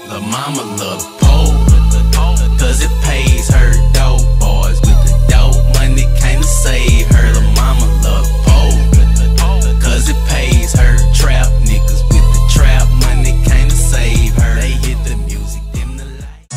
La mama love the pole, cause it pays her dope. Boys with the dope money came to save her. La mama love the pole, cause it pays her. Trap niggas with the trap money came to save her. They hit the music, dim the light.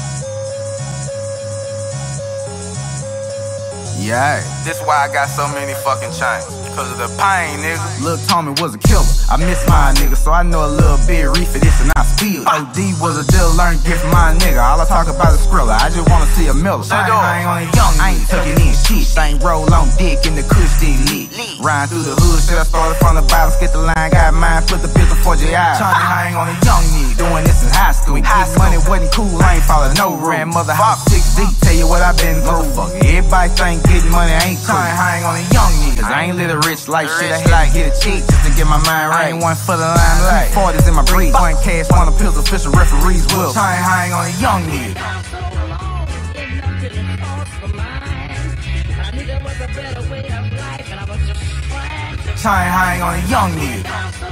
Yeah, this why I got so many fucking chains. Cause of the pain, nigga. Lil' Tommy was a killer. I miss my nigga, so I know a little bit reefer this and I spill. OD was a deal learned gift from my nigga. All I talk about is Skrilla. I just wanna see a Miller. I ain't on a young, I ain't tucking in shit. Ain't roll on dick in the kush stick lit. Riding through the hood, shit I started from the bottom. Skip the line, got mine, put the pistol for your eye. Trying hang on a young nigga, doing this in high school. This money wasn't cool, I ain't following no rule. Grandmother house 6 deep, tell you what I been through. Everybody think getting money ain't cool. Trying hang on a young nigga, cause I ain't live a rich life shit. I had to get a check just to get my mind right. I ain't one for the limelight. 40s in my breeze. One cash, one of pills, official referees will. Trying hang on a young nigga. Trying hang on a young nigga.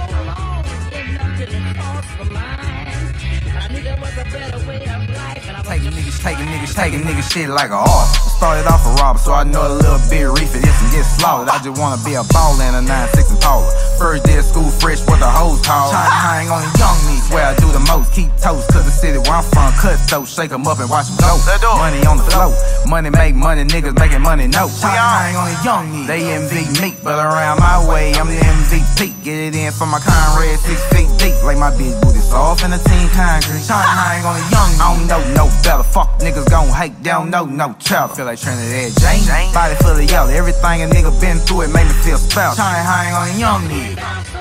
Taking niggas shit like a art. Started off a robber, so I know a little bit reefer this and get slaughtered. I just wanna be a baller and a 9'6" and taller. First day of school fresh, what the hoes call. Trying to hang on a young niggas where I do the most. Keep toast, cause the city where I'm from, cut throat. Shake 'em up and watch 'em go. Money on the flow. Money make money, niggas making money, no. Trying to hang on a young nigga. They envy me, but around my way, I'm the MVP. Get it in from my Conrad 6 feet deep. Like my bitch booty soft in the team concrete. Trying to hang on a young nigga. I don't know no better. Fuck niggas gon' hate, they don't know no cheddar. Feel like Trinidad James. Body full of yellow. Everything a nigga been through, it made me feel special. Trying to hang on a young nigga.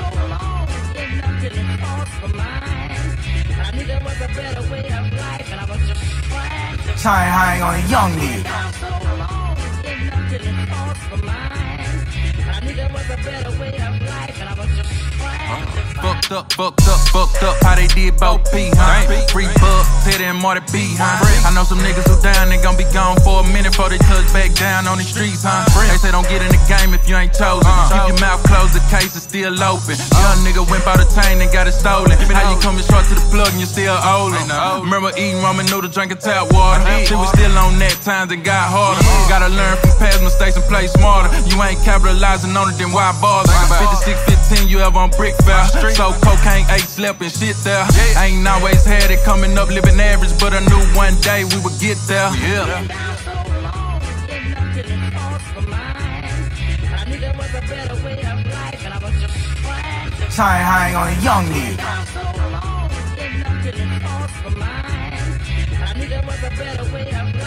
Trying to hang on a young nigga. Fucked up, how they did Bo P, huh? Free Bug, Teddy and Marty B, huh? I know some niggas who down, they gon' be gone for a minute before they touch back down on the streets, huh? They say don't get in the game if you ain't chosen. Keep your mouth closed, the case is still open. Young nigga went by the chain and got it stolen. How you coming short to the plug and you still olin'? Remember eating ramen noodles, drinking tap water. Shit was still on that times and got harder. Gotta learn from past mistakes and play smarter. You ain't capitalizing on it, then why bother? 56-15, you ever on brick fair. So cocaine, 8 slept and shit there. I ain't always had it coming up, living average, but I knew one day we would get there. Trying hang on a young nigga. I knew there was a better way of